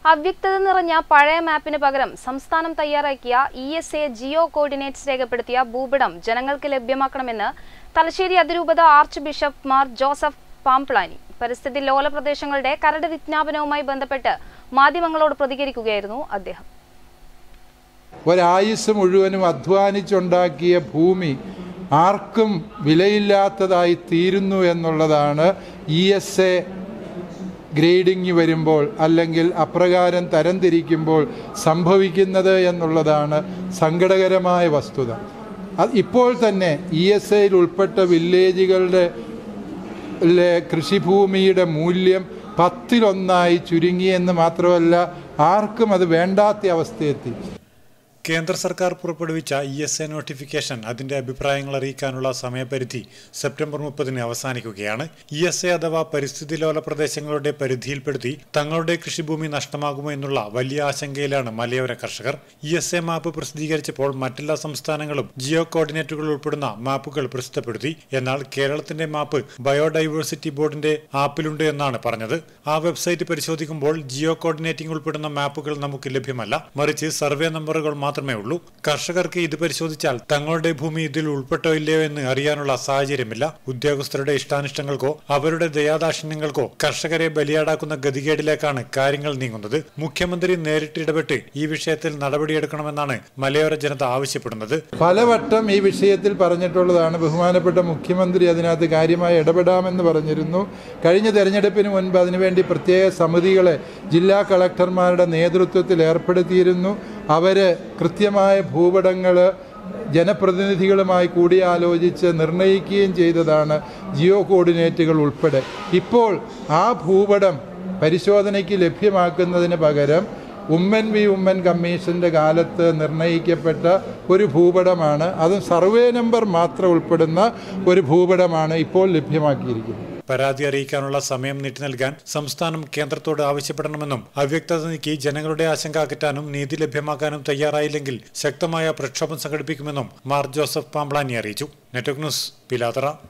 അവ്യക്തത നിറഞ്ഞ പഴയ മാപ്പിന് പകരം സംസ്ഥാനം തയ്യാറാക്കിയ ESA ജിയോ കോർഡിനേറ്റ്സ് രേഖപ്പെടുത്തിയ ഭൂപടം ജനങ്ങൾക്ക് ലഭ്യമാക്കണമെന്ന് തലശ്ശേരി അതിരൂപത archbishop Mar Joseph Pamplany പരിസ്ഥിതി ലോല പ്രദേശങ്ങളുടെ കരട് വിജ്ഞാപനവുമായി ബന്ധപ്പെട്ട് മാധ്യമങ്ങളോട് പ്രതികരിക്കുകയായിരുന്നു അദ്ദേഹം. ഒരായുസ് മുഴുവനും അധ്വാനിച്ചുണ്ടാക്കിയ ഭൂമി ആർക്കും വിലയില്ലാത്തതായി തീരുന്നു എന്നുള്ളതാണ് ESA ഗ്രേഡിംഗ് വരുമ്പോൾ അല്ലെങ്കിൽ അപ്രകാരം തരംതിരിക്കുമ്പോൾ സംഭവിക്കുന്നത് എന്നുള്ളതാണ് സങ്കടകരമായ വസ്തുത. ഇപ്പോൾ തന്നെ ESAയിൽ ഉൾപ്പെട്ട വില്ലേജുകളുടെ കൃഷിഭൂമിയുടെ മൂല്യം 10-1 ചുരുങ്ങിയെന്ന് മാത്രമല്ല ആർക്കും അത് വേണ്ടാത്ത അവസ്ഥയെത്തി. കേന്ദ്ര സർക്കാർ പുറപ്പെടുവിച്ച ESA നോട്ടിഫിക്കേഷൻ അതിന്റെ അഭിപ്രായങ്ങൾ അറിയിക്കാനുള്ള സമയപരിധി സെപ്റ്റംബർ 30 അവസാനിക്കുകയാണ്. ESA അഥവാ പരിസ്ഥിതി ലോല പ്രദേശങ്ങളുടെ പരിധിയിൽപ്പെടുത്തി തങ്ങളുടെ കൃഷിഭൂമി നഷ്ടമാകുമോ എന്നുള്ള വലിയ ആശങ്കയിലാണ് മലയോര കർഷകർ. ESA മാപ്പ് പ്രസിദ്ധീകരിച്ചപ്പോൾ മറ്റെല്ലാ സംസ്ഥാനങ്ങളും ജിയോ കോർഡിനേറ്റുകൾ ഉൾപ്പെടുന്ന മാപ്പുകൾ പ്രസിദ്ധപ്പെടുത്തി. എന്നാൽ കേരളത്തിന്റെ മാപ്പ് ബയോഡൈവേഴ്സിറ്റി ബോർഡിന്റെ ആപ്പിലുണ്ട് എന്നാണ് പറഞ്ഞത്. ആ വെബ്സൈറ്റ് പരിശോധിക്കുമ്പോൾ ജിയോ കോർഡിനേറ്റിംഗ് ഉൾപ്പെടുന്ന മാപ്പുകൾ നമുക്ക് ലഭ്യമല്ല, മറിച്ച് സർവേ നമ്പറുകൾ മാത്രമേ ഉള്ളൂ. കർഷകർക്ക് ഇത് പരിശോധിച്ചാൽ തങ്ങളുടെ ഭൂമി ഇതിൽ ഉൾപ്പെട്ടോ ഇല്ലയോ എന്ന് അറിയാനുള്ള സാഹചര്യമില്ല. ഉദ്യോഗസ്ഥരുടെ ഇഷ്ടാനിഷ്ടങ്ങൾക്കോ അവരുടെ ദയാദാക്ഷിണ്യങ്ങൾക്കോ കർഷകരെ ബലിയാടാക്കുന്ന ഗതികേടിലേക്കാണ് കാര്യങ്ങൾ നീങ്ങുന്നത്. മുഖ്യമന്ത്രി നേരിട്ട് ഇടപെട്ട് ഈ വിഷയത്തിൽ നടപടിയെടുക്കണമെന്നാണ് മലയോര ജനത ആവശ്യപ്പെടുന്നത്. പലവട്ടം ഈ വിഷയത്തിൽ പറഞ്ഞിട്ടുള്ളതാണ്. ബഹുമാനപ്പെട്ട മുഖ്യമന്ത്രി അതിനകത്ത് കാര്യമായി ഇടപെടാമെന്ന് പറഞ്ഞിരുന്നു. കഴിഞ്ഞ തെരഞ്ഞെടുപ്പിന് മുൻപ് അതിനുവേണ്ടി പ്രത്യേക സമിതികളെ ജില്ലാ കളക്ടർമാരുടെ നേതൃത്വത്തിൽ ഏർപ്പെടുത്തിയിരുന്നു. അവർ കൃത്യമായ ഭൂപടങ്ങൾ ജനപ്രതിനിധികളുമായി കൂടിയാലോചിച്ച് നിർണ്ണയിക്കുകയും ചെയ്തതാണ് ജിയോ കോർഡിനേറ്റുകൾ ഉൾപ്പെടെ. ഇപ്പോൾ ആ ഭൂപടം പരിശോധനയ്ക്ക് ലഭ്യമാക്കുന്നതിന് പകരം വുമൻ കമ്മീഷൻ്റെ കാലത്ത് നിർണ്ണയിക്കപ്പെട്ട ഒരു ഭൂപടമാണ്, അതും സർവേ നമ്പർ മാത്രം ഉൾപ്പെടുന്ന ഒരു ഭൂപടമാണ് ഇപ്പോൾ ലഭ്യമാക്കിയിരിക്കുന്നത്. പരാതി അറിയിക്കാനുള്ള സമയം നീട്ടി നൽകാൻ സംസ്ഥാനം കേന്ദ്രത്തോട് ആവശ്യപ്പെടണമെന്നും അവ്യക്തത നീക്കി ജനങ്ങളുടെ ആശങ്ക അകറ്റാനും നീതി ലഭ്യമാക്കാനും തയ്യാറായില്ലെങ്കിൽ ശക്തമായ പ്രക്ഷോഭം സംഘടിപ്പിക്കുമെന്നും മാർ ജോസഫ് പാംപ്ലാനി അറിയിച്ചു. Network news, Pilathara.